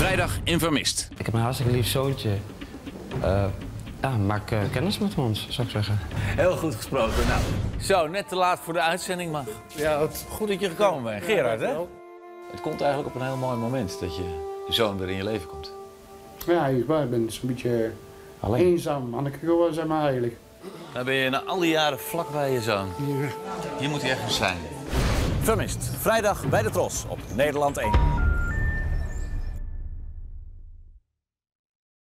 Vrijdag in Vermist. Ik heb een hartstikke lief zoontje. Maak kennis met ons, zou ik zeggen. Heel goed gesproken. Nou, zo, net te laat voor de uitzending, maar Ja, goed dat je gekomen bent. Gerard, hè? Het komt eigenlijk op een heel mooi moment dat je zoon weer in je leven komt. ja, ik ben een beetje Alleen. eenzaam aan de geworden, zeg maar eigenlijk. Dan ben je na al die jaren vlak bij je zoon. Hier moet hij ergens zijn. Vermist. Vrijdag bij de Tros op Nederland 1.